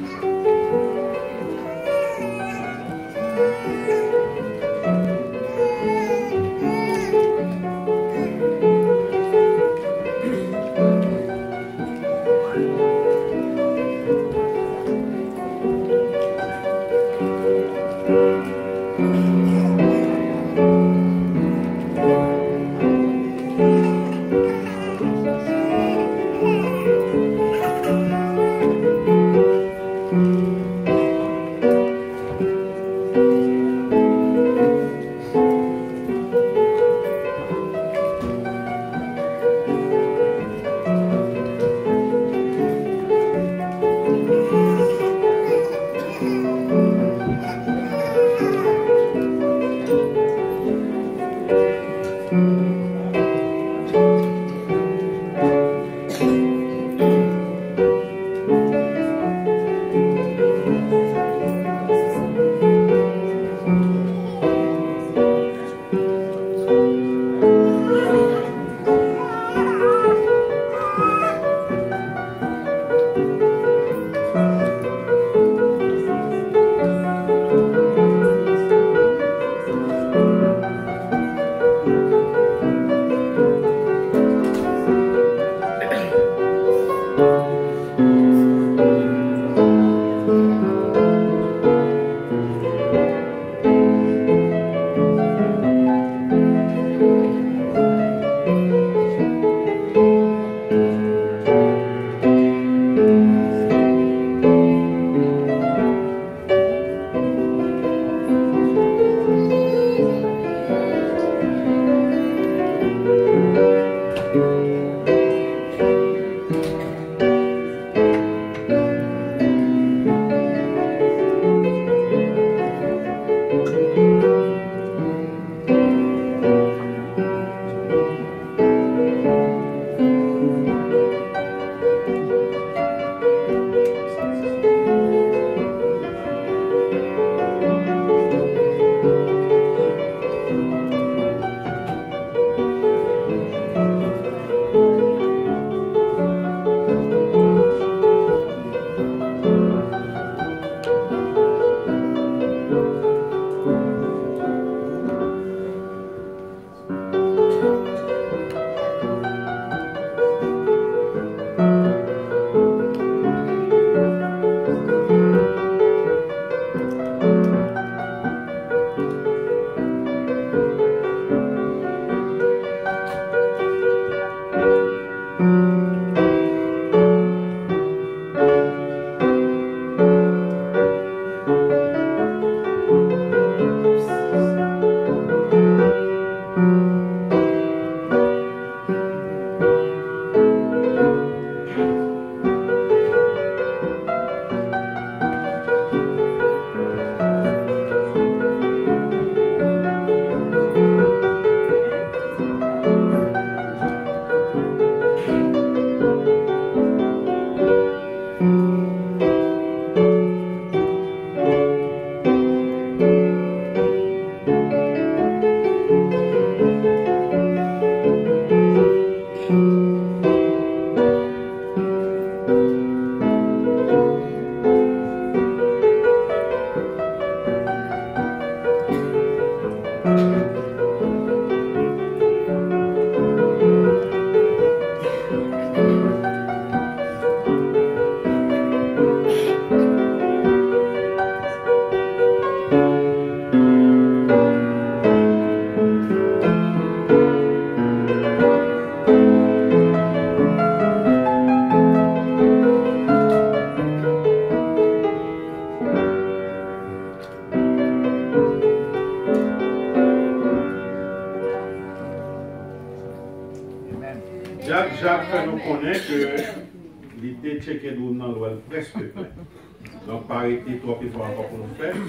Jacques fait nous connaître que l'idée de checker nous dans l'ouest presque plein. Donc, pas été trop fort encore pour nous faire.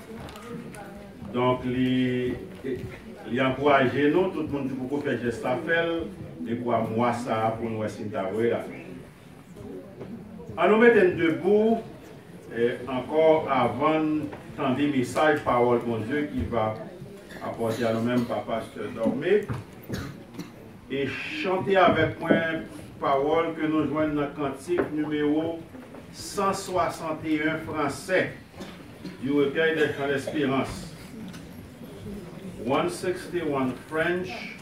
Donc, il encourage nous, tout le monde qui peut faire geste à faire, et pour moi ça pour nous essayer d'avoir. Alors, nous mettons debout, encore avant d'entendre des messages, parole de mon Dieu, qui va apporter à nous-mêmes, papa, pasteur Dormé. Et chanter avec moi parole que nous joignons dans le cantique numéro 161 français du recueil des chants d'espérance. 161 French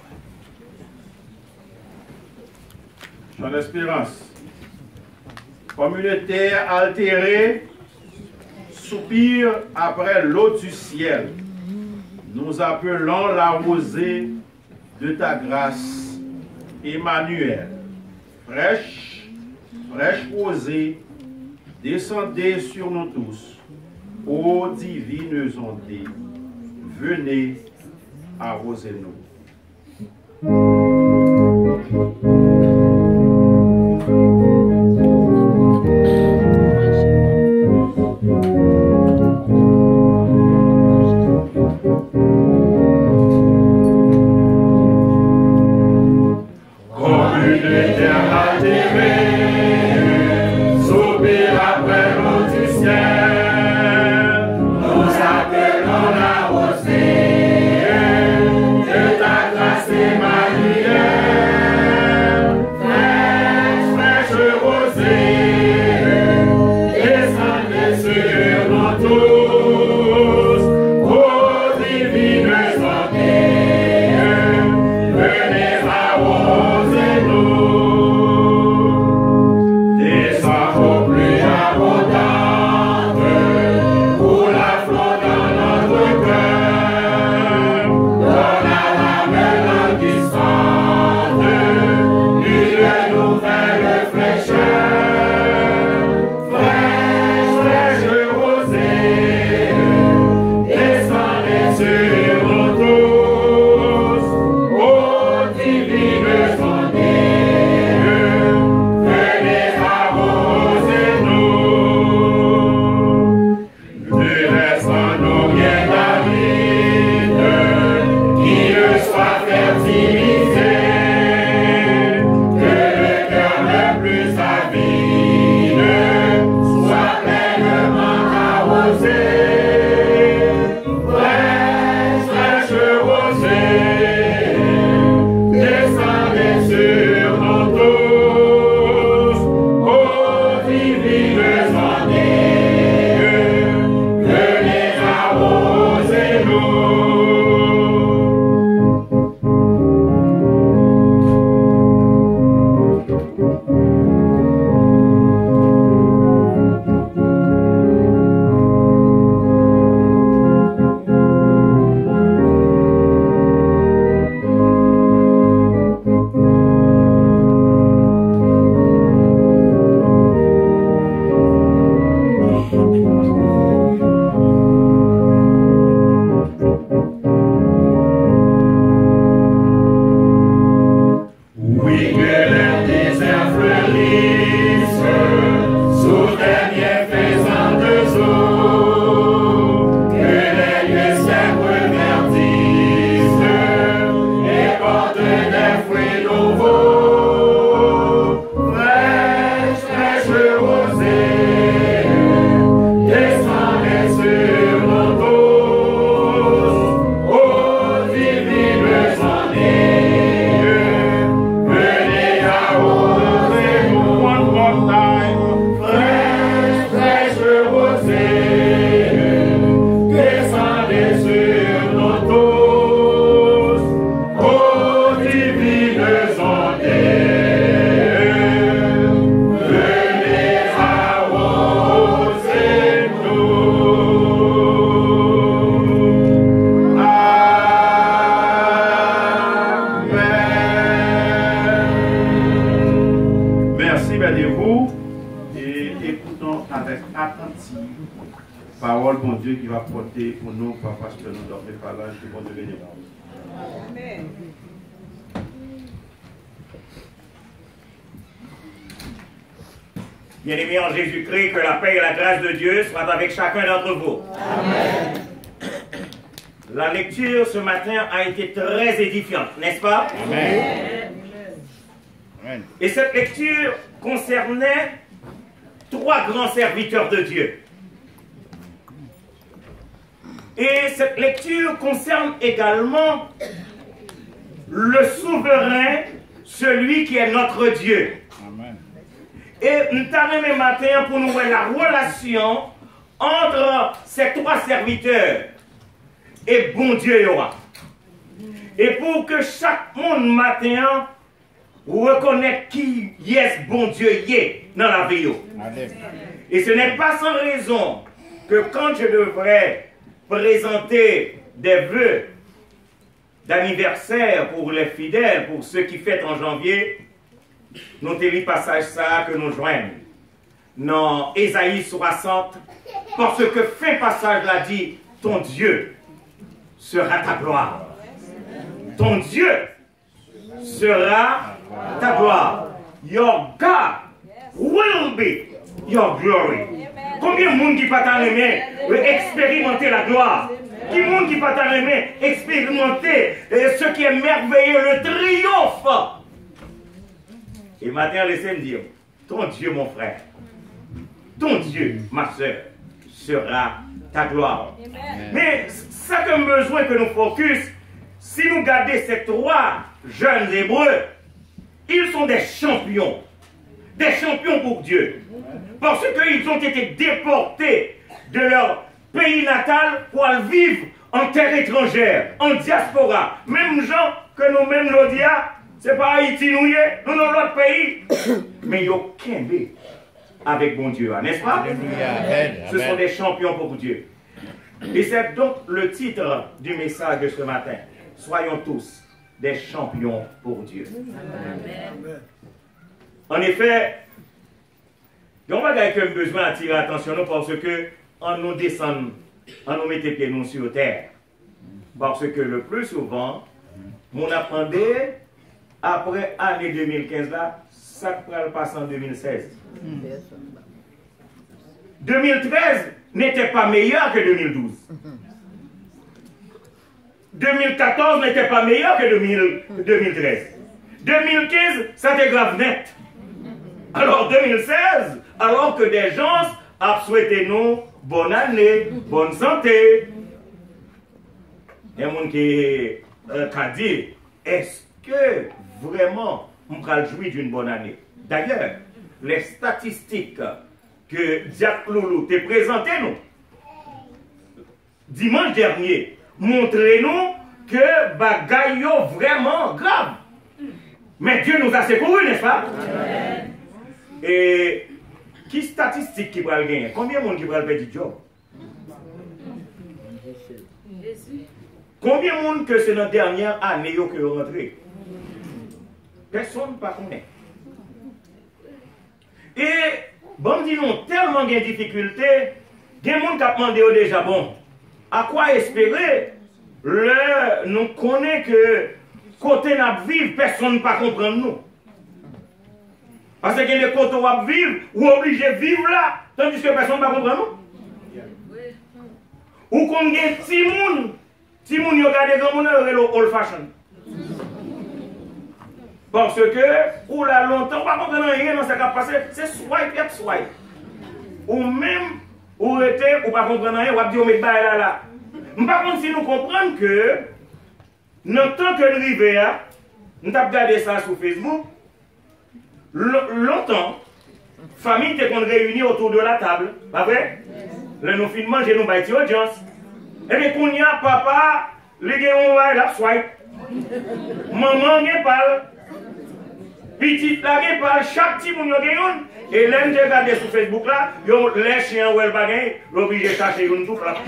chants d'espérance. Comme une terre altérée, soupire après l'eau du ciel. Nous appelons la rosée de ta grâce, Emmanuel. Fraîche, fraîche rosée, descendez sur nous tous. Ô divines ondées, venez arrosez-nous. Parole, bon Dieu, qui va porter pour nous, parce que nous devons faire l'âge du bon Dieu béni. Amen. Bien-aimés en Jésus-Christ, que la paix et la grâce de Dieu soient avec chacun d'entre vous. Amen. La lecture ce matin a été très édifiante, n'est-ce pas? Amen. Amen. Et cette lecture concernait 3 grands serviteurs de Dieu. Et cette lecture concerne également le souverain, celui qui est notre Dieu. Amen. Et nous avons même matin pour nous voir la relation entre ces trois serviteurs et bon Dieu y aura. Et pour que chaque monde matin reconnaisse qui est bon Dieu y est dans la vie. Et ce n'est pas sans raison que quand je devrais présenter des vœux d'anniversaire pour les fidèles, pour ceux qui fêtent en janvier, nous avons lu passage ça que nous joignons dans Ésaïe 60, parce que fin passage l'a dit, ton Dieu sera ta gloire. Ton Dieu sera ta gloire. Your God will be your glory. Combien de monde qui pas t'aimer expérimenter la gloire? Qui de monde qui pas t'aimer expérimenter ce qui est merveilleux, le triomphe? Et maintenant, laissez-moi dire, ton Dieu, mon frère, ton Dieu, ma soeur, sera ta gloire. Amen. Mais ça que besoin que nous focus, si nous gardons ces trois jeunes Hébreux, ils sont des champions pour Dieu. Parce qu'ils ont été déportés de leur pays natal pour aller vivre en terre étrangère, en diaspora. Même gens que nous-mêmes nous disons, c'est pas Haïti, nous dans l'autre pays. Mais ils ont qu'aimé avec bon Dieu, n'est-ce pas? Ce sont des champions pour Dieu. Et c'est donc le titre du message de ce matin. Soyons tous des champions pour Dieu. Amen. En effet, on va gagner comme besoin d'attirer l'attention parce que on nous descend, on nous met pieds nous sur terre. Parce que le plus souvent, on apprenait après l'année 2015 là, ça pourrait le passer en 2016. 2013 n'était pas meilleur que 2012. 2014 n'était pas meilleur que 2013. 2015, ça était grave net. Alors 2016, alors que des gens ont souhaité nous bonne année, bonne santé. Il y a des gens qui ont dit, est-ce que vraiment on va jouir d'une bonne année? D'ailleurs, les statistiques que Jacques Loulou t'a présentées nous, dimanche dernier, montrez-nous que bagaille vraiment grave. Mais Dieu nous a secourus, n'est-ce pas? Amen. Et qui statistique qui va le gagner? Combien de monde qui va le perdre du job? Combien de monde que c'est notre dernière année que vous rentrez? Personne ne connaît. Et bon, disons, tellement de difficultés, il y a des gens qui ont demandé déjà, bon, à quoi espérer? Nous connaissons que côté nous vivre, personne ne peut comprendre nous. Parce que les côtés où nous vivons, ou obligés de vivre là, tandis que personne ne peut comprendre nous. Ou qu'on a des petits gens, qui regardent des grands gens, ils sont old fashion. Parce que, ou là longtemps, pas comprendre rien dans ce qui a passé, c'est swipe et swipe. Ou même, ou était, ou pas comprendre rien, ou dire, mais bah là. Par contre, si nous comprenons que, dans le temps que nous arrivons, nous avons regardé ça sur Facebook, longtemps, famille était réunie autour de la table, pas vrai? Là, nous finissons manger, nous baillons audience. Et bien, quand il y a papa, les gens ont la swipe. Maman n'est pas. Petite la gen par chaque petit moun yo gen. Et là, je regarde sur Facebook là, les chiens ou les bagages, l'obligé de chercher une tout là.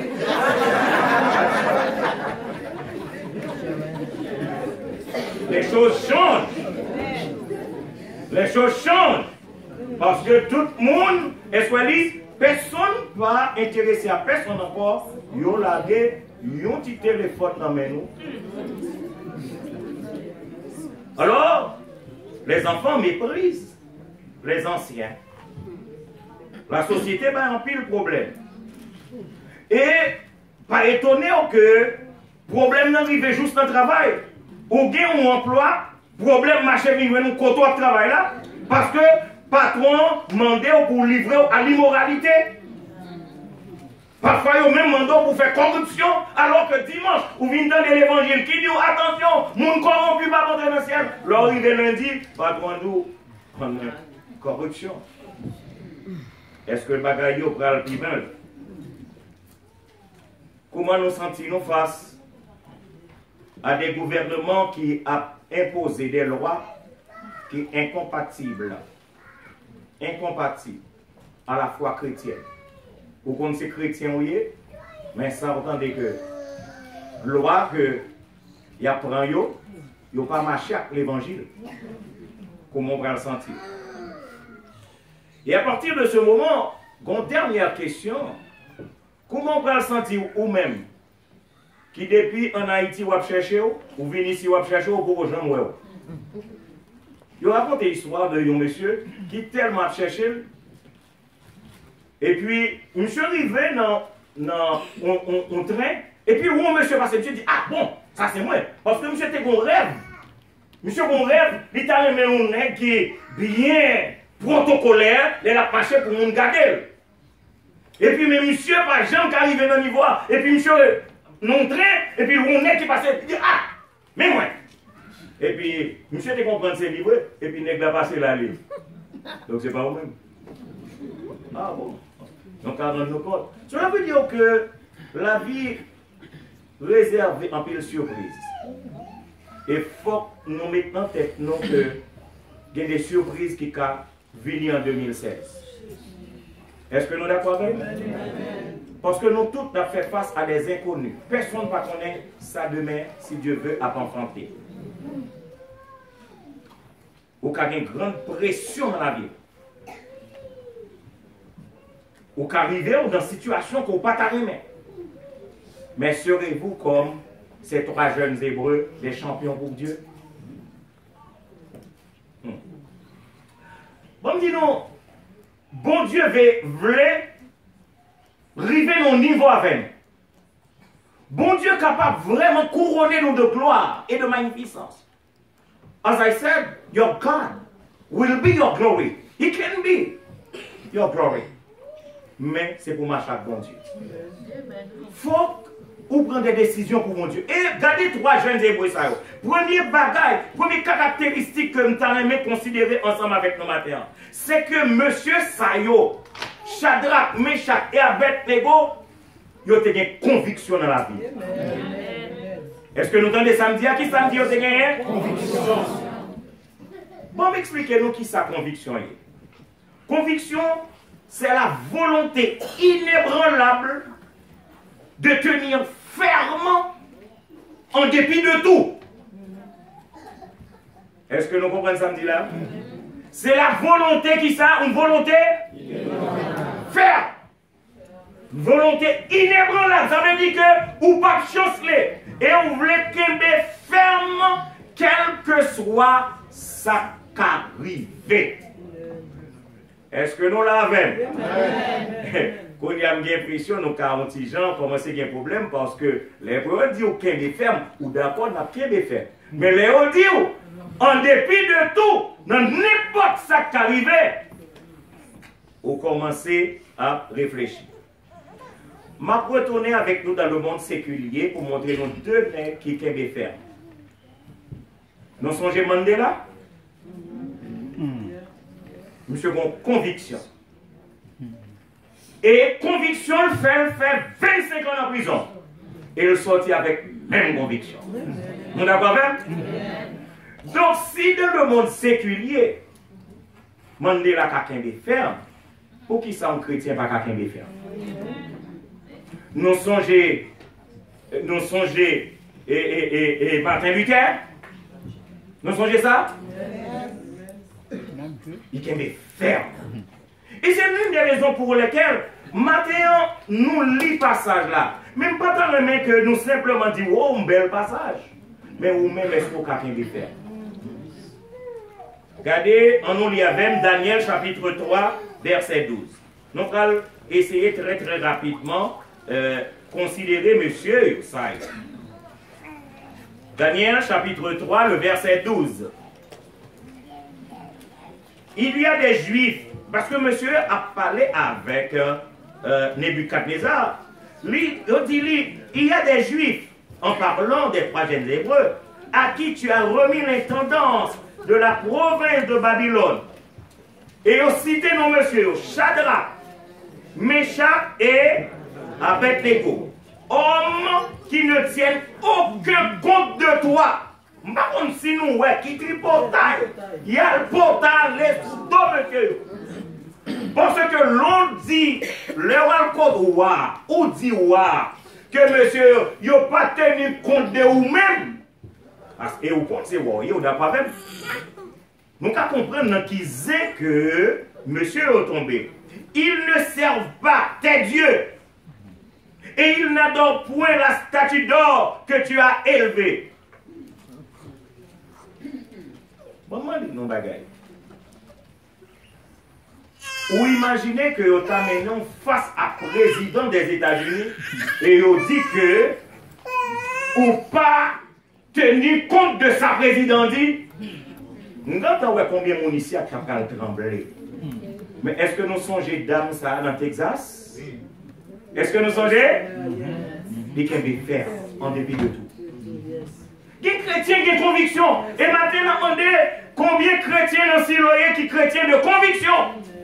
Les choses changent. Les choses changent. Parce que tout le monde est choisi, personne ne va intéresser à personne encore. Yo lagé, yon petit téléphone dans mes nous. Alors, les enfants méprisent les anciens. La société va en pile problème. Et pas étonné que problème n'arrive juste dans le travail. Ou bien on emploi, problème marché vient nous côté de travail là, parce que patron demande pour livrer à l'immoralité. Parfois, ils ont même demandé pour faire corruption, alors que dimanche, vous venez dans l'évangile qui dit attention, mon corrompu va rentrer dans le ciel. Leur arrivé lundi, patron nous, corruption. est-ce que le bagage est le plus mal? Comment nous sentons face à des gouvernements qui ont imposé des lois qui sont incompatibles à la foi chrétienne? Vous connaissez chrétien, oui, mais ça entend que loi que y a pris yo pas marché avec l'évangile. Comment on va le sentir? Et à partir de ce moment, une dernière question, comment on va le sentir ou même qui depuis en Haïti ou chercher ou vient ici ou chercher pour rejoindre? Je raconte l'histoire de un monsieur qui tellement cherché. Et puis, monsieur arrivé dans un train, et puis où monsieur passe, monsieur dit, ah bon, ça c'est moi. Parce que monsieur était un rêve. Monsieur a un rêve, il t'a aimé un nègre qui est bien protocolaire, il a marché pour nous garder. Et puis, mais monsieur, par exemple, qui arrive dans le niveau, et puis monsieur, non train, et puis on est qui passe, il dit, ah, mais moi. Et puis, monsieur te comprend ses livres, et puis nègre a passé la livre. Donc c'est pas vous-même. Ah bon. Donc, à nos comptes. Cela veut dire que la vie réserve un peu de surprise. Et il faut que nous mettions en tête qu'il y a des surprises qui sont venues en 2016. Est-ce que nous sommes d'accord avec? Parce que nous tous avons fait face à des inconnus. Personne ne connaît ça demain, si Dieu veut, à confronter. Ou qu'il y a une grande pression dans la vie. Ou qu'arriver dans une situation qu'on ne peut pas t'arriver. Mais serez-vous comme ces trois jeunes Hébreux, des champions pour Dieu? Bon, dis-nous, bon Dieu voulait arriver au niveau avec nous. Bon Dieu capable vraiment couronner nous de gloire et de magnificence. As I said, your God will be your glory. He can be your glory. Mais c'est pour marcher avec bon Dieu. Il faut ou prendre des décisions pour mon Dieu. Et regardez trois jeunes Hébreux. Premier bagage, première caractéristique que nous allons considérer ensemble avec nos matins, c'est que monsieur Sayo, Shadrach, Meshach et Abednego, ils ont une conviction dans la vie. Est-ce que nous entendez samedi? À qui samedi ils ont une conviction? Bon, expliquez-nous qui sa conviction est. Conviction, c'est la volonté inébranlable de tenir fermement en dépit de tout. Est-ce que nous comprenons samedi là? C'est la volonté qui ça, une volonté ferme. Une volonté inébranlable. Ça veut dire que ou pas chanceler et on voulait qu'aimer ferme quel que soit ça qu'arrive. Est-ce que nous l'avons? Quand il y a une impression, nous avons des gens commencent à avoir un problème parce que les gens disent qu'il y a ferme ou d'accord, on a qu'il y a ferme. Mais les gens disent, en dépit de tout, dans n'importe ça qui arrive, on commence à réfléchir. Je vais retourner avec nous dans le monde séculier pour montrer nos deux nègres qui ont ferme. Nous songez Mandela? Monsieur, mon conviction. Et conviction, il fait 25 ans en prison. Et il sortit avec même conviction. Vous d'accord avec? Donc, si dans le monde séculier, Mandela a quelqu'un de ferme, pour qui ça un chrétien pas quelqu'un de ferme? Nous songez et Martin Luther? Nous songez ça? Il est ferme. Et c'est l'une des raisons pour lesquelles maintenant nous lisons passage là. Même pas dans le main que nous simplement disons oh un bel passage. Mais ou même est-ce qu'on peut faire? Regardez, on nous lit avec Daniel chapitre 3 verset 12. Nous allons essayer très très rapidement considérer monsieur Yosai. Daniel chapitre 3 le verset 12. Il y a des juifs, parce que monsieur a parlé avec Nebuchadnezzar. Il dit, il y a des juifs, en parlant des trois jeunes Hébreux, à qui tu as remis l'intendance de la province de Babylone. Et ils cité nos messieurs, Shadrach, Meshach et Abednego. Hommes qui ne tiennent aucun compte de toi. Par contre, si nous, ouais, qui dit portail, il y a le portail, les deux monsieur. Parce que l'on dit, le code ou dit que monsieur, il n'a pas tenu compte de vous-même. Et vous compte, c'est vous, il n'a pas même. Nous comprenons qu'ils disent que monsieur est tombé. Ils ne servent pas tes dieux. Et ils n'adorent point la statue d'or que tu as élevée. Maman dit non bagaille. Ou imaginez que vous amenez face à président des États-Unis et vous dit que ou pas tenu compte de sa présidence. Nous avons combien de ici a tremblé. Mais est-ce que nous songeons dame ça dans Texas? Est-ce que nous songeons? Et qu'elle veut faire en dépit de tout. Qui chrétien qui a conviction? Et maintenant, on demande combien de chrétiens dans Siloé qui chrétiens de conviction?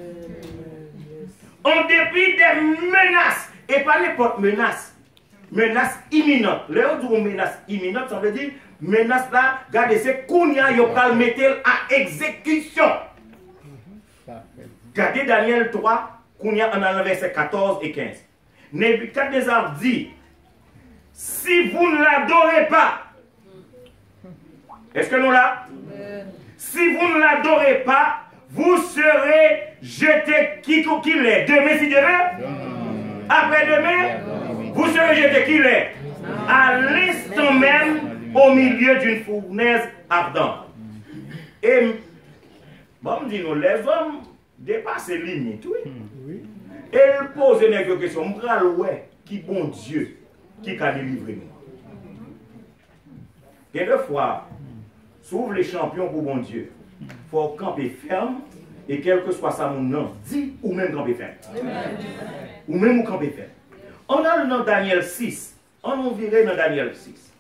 En dépit des menaces, et pas n'importe menace, menace imminente. Là, on dit menace imminente, ça veut dire menace là, regardez, c'est qu'on y a, il va le mettre à exécution. Regardez Daniel 3, qu'on y a en verset 14 et 15. Nebuchadnezzar dit, si vous ne l'adorez pas, est-ce que nous là? Si vous ne l'adorez pas, vous serez jeté qui l'est. Demain, si Dieu veut. Après-demain, vous serez jeté qui l'est. À l'instant même, au milieu d'une fournaise ardente. Et, bon, dis-nous, les hommes dépassent les limites, oui. Et ils posent une question. Ouais, qui bon Dieu qui a délivré nous? Et deux fois, s'ouvre les champions pour bon Dieu. Il faut camper ferme et quel que soit ça mon nom, dit ou même camper ferme. Ou même ou camper ferme. On a le nom Daniel 6. On virait dans Daniel 6.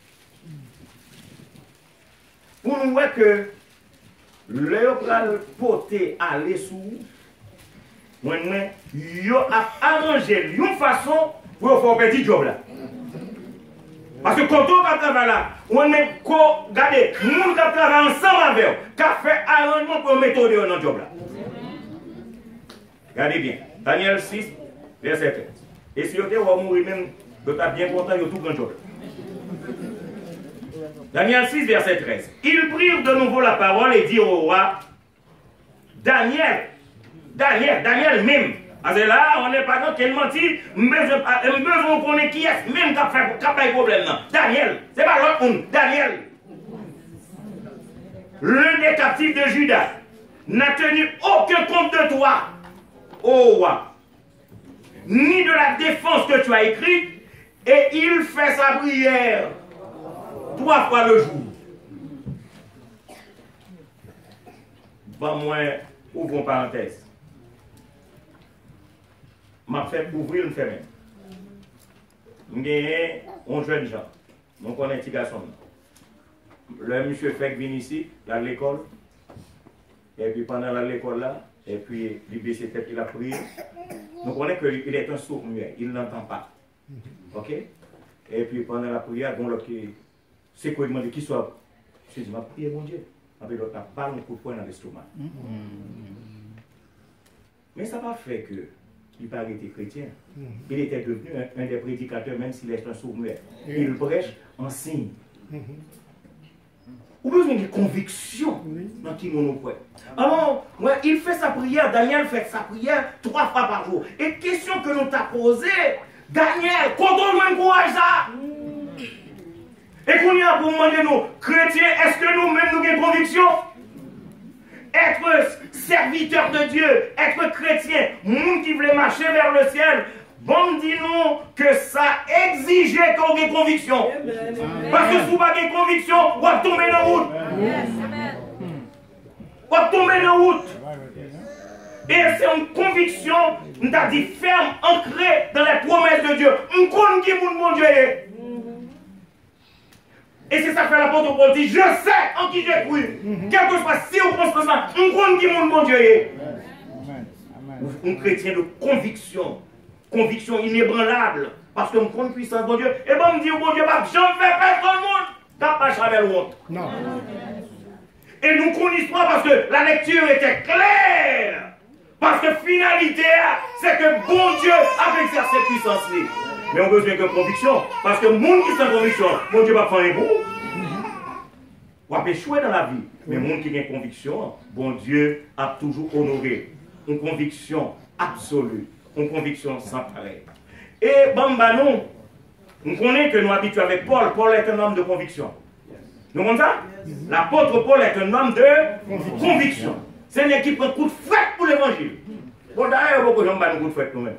Pour nous voir que le poté aller sous, il a arrangé une façon pour faire un petit job là. Parce que quand on travaille là, on est regardez, nous travaillons ensemble avec eux, qui a fait arrangement pour mettre dans le job là. Regardez bien, Daniel 6, verset 13. Et si vous avez mourir même, vous êtes bien content, vous avez tout grand job. Daniel 6, verset 13. Ils prirent de nouveau la parole et dirent au roi, Daniel même. Parce que là, on n'est pas dans quel menti, besoin qu'on ait qui est même qui a fait problème. Daniel, c'est pas l'autre monde, Daniel. L'un des captifs de Juda n'a tenu aucun compte de toi, ô roi, ni de la défense que tu as écrite, et il fait sa prière 3 fois le jour. Bon, moi, ouvrons parenthèse. M'a fait ouvrir une ferme. J'ai un jeune gens. Donc on est un petit garçon. Le monsieur fait venir ici, à l'école. Et puis pendant l'école là, et puis il baisse ses têtes, il a prié. Donc on est qu'il est un sourd muet, il n'entend pas. Ok? Et puis pendant la prière, bon, c'est quoi il demande qui soit. Je dis, ma prière, mon Dieu. Avec l'autre, pas un coup de poing dans l'estomac. Mais ça n'a pas fait que. Il n'a pas été chrétien. Il était devenu un des prédicateurs, même s'il est un sourd-muet. Il prêche en signe. Ou besoin de conviction dans qui nous croyons. Alors, ouais, il fait sa prière, Daniel fait sa prière 3 fois par jour. Et question que nous t'a posée, Daniel, quand on veut courage ça? Et qu'on y a pour demander nous, chrétiens, est-ce que nous-mêmes nous avons conviction? Être serviteur de Dieu, être chrétien, monde qui voulait marcher vers le ciel, bon, dis-nous que ça exigeait qu'on ait conviction. Parce que si vous n'avez pas de conviction, vous va tomber dans la route. Vous va tomber dans la route. Et c'est une conviction, on t'a dit ferme, ancrée dans les promesses de Dieu. On connaît qui mon Dieu est. Et c'est ça que l'apôtre Paul dit, je sais en qui j'ai cru. Quel que soit si on pense que ça, on connaît qui mon Dieu est. un chrétien de conviction. Conviction inébranlable. Parce que je compte puissance de Dieu. Et bon, me dit, bon Dieu, je ne fais pas tout le monde. T'as pas jamais honte. Non. Et nous connaissons pas parce que la lecture était claire. Parce que finalité, c'est que bon Dieu a exercé puissance. Mais on a besoin de conviction. Parce que le monde qui sans conviction, bon Dieu va faire un bout. On va échouer dans la vie. Mais le monde qui a une conviction, bon Dieu a toujours honoré. Une conviction absolue. Une conviction sans pareil. Et Bamba, nous connaissons que nous habituons avec Paul. Paul est un homme de conviction. Nous comprenons ça? L'apôtre Paul est un homme de conviction. C'est une équipe qui prend un coup de fouet pour l'évangile. Bon, d'ailleurs, beaucoup de gens prennent un coup de fouet nous-mêmes.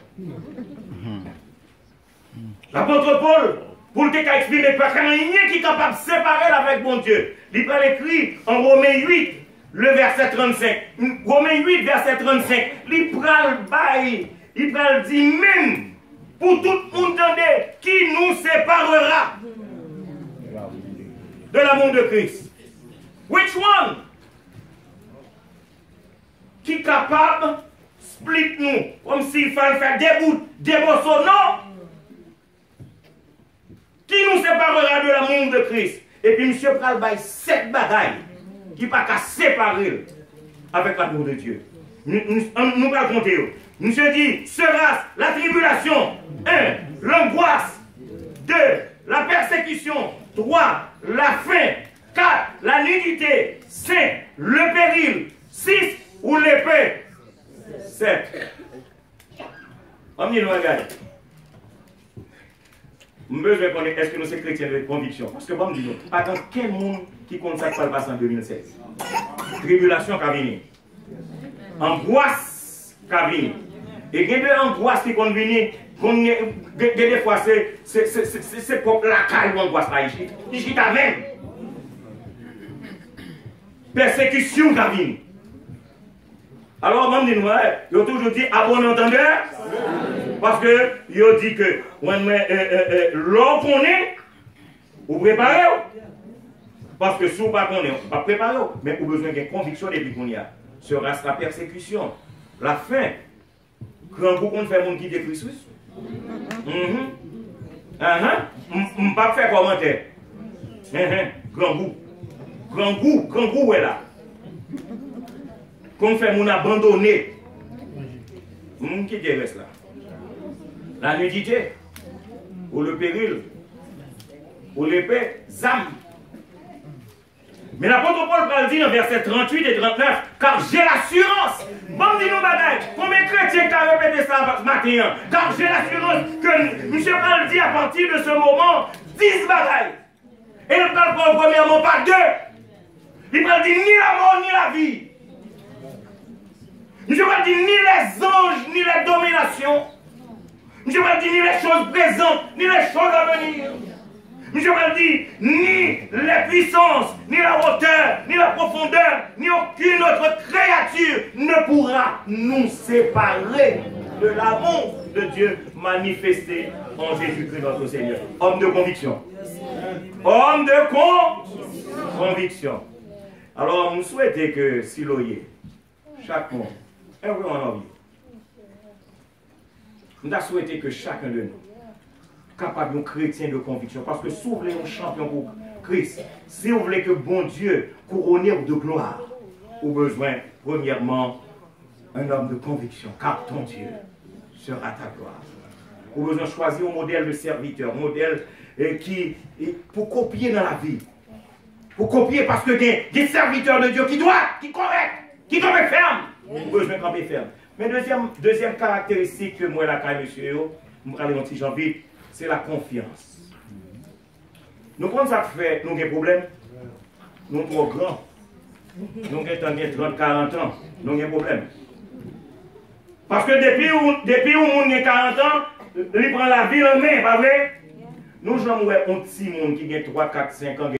L'apôtre Paul, pour le exprimer, parce qu'il y a rien qui est capable de séparer avec bon Dieu. Il prend l'écrit en Romains 8, le verset 35. Romains 8, verset 35. Il prend le bail. Il prend le dit même, pour tout le monde entendre, qui nous séparera de l'amour de Christ. Which one? Qui est capable de split nous, comme s'il fallait faire des bouts, des morceaux, non? Qui nous séparera de l'amour de Christ? Et puis, M. Pralbaï, 7 bagailles qui ne pas qu'à séparer avec l'amour de Dieu. Nous allons compter. Monsieur dit, sera la tribulation. 1. L'angoisse. 2. La persécution. 3. La faim. 4. La nudité. 5. Le péril. 6. Ou l'épée. 7. On dit, nous regarde. Je veux besoin de connaître est-ce que nous sommes chrétiens de conviction. Parce que bon, dis nous, pas dans quel monde qui compte ça qui va passer en 2016. Tribulation qui a venu. Angoisse qui a venu. Et il y a des angoisses qui vont venir. Des fois, c'est pour la caille l'angoisse là ici. Ici, t'as même. Persécution qui a venu. Alors, même dis nous, ils ont toujours dit à bon entendeur. Parce que ils ont dit que l'on connaît, vous préparez. Parce que si vous ne connaissez pas, vous ne pas préparé. Mais vous avez besoin d'une conviction depuis qu'on y a. Sera la persécution, la faim. Grand goût qu'on fait mon qui de Christus. Je ne vais pas faire commentaire. Grand goût. Grand goût est là. Qu'on fait mon abandonné. Qui reste là? La nudité, ou le péril, ou l'épée, zam. Mais l'apôtre Paul va le dire dans versets 38 et 39, car j'ai l'assurance. Bon, dis-nous, bagaille, combien de chrétiens qui ont répété ça ce matin? Car j'ai l'assurance que M. Paul dit à partir de ce moment 10 bagailles. Et il parle pas premièrement, pas 2. Il parle dit ni la mort ni la vie. M. Paul dit ni les anges ni les dominations. M. Paul dit ni les choses présentes ni les choses à venir. M. Paul dit ni les puissances, ni la hauteur, ni la profondeur, ni aucune autre créature ne pourra nous séparer de l'amour de Dieu manifesté en Jésus-Christ notre Seigneur. Homme de conviction. Homme de conviction. Alors, nous souhaitons que si l'oyer, chaque monde, est vraiment envie. Nous avons souhaité que chacun de nous capable de chrétien de conviction. Parce que si vous voulez un champion pour Christ, si vous voulez que bon Dieu couronne de gloire, vous avez besoin, premièrement, un homme de conviction, car ton Dieu sera ta gloire. Vous avez besoin de choisir un modèle de serviteur, un modèle pour copier dans la vie. Pour copier, parce que des serviteurs de Dieu qui doivent, qui correct, qui doivent ferme. Vous avez besoin de camper ferme. Mais deuxième caractéristique que moi, la caille, monsieur, je vais aller un petit janvier, c'est la confiance. Nous prenons ça fait, nous avons des problèmes. Nous sommes trop grands. Nous avons 30-40 ans. Nous avons des problèmes. Parce que depuis où on a 40 ans, il prend la vie en main, pas vrai? Nous avons un petit monde qui a 3, 4, 5 ans.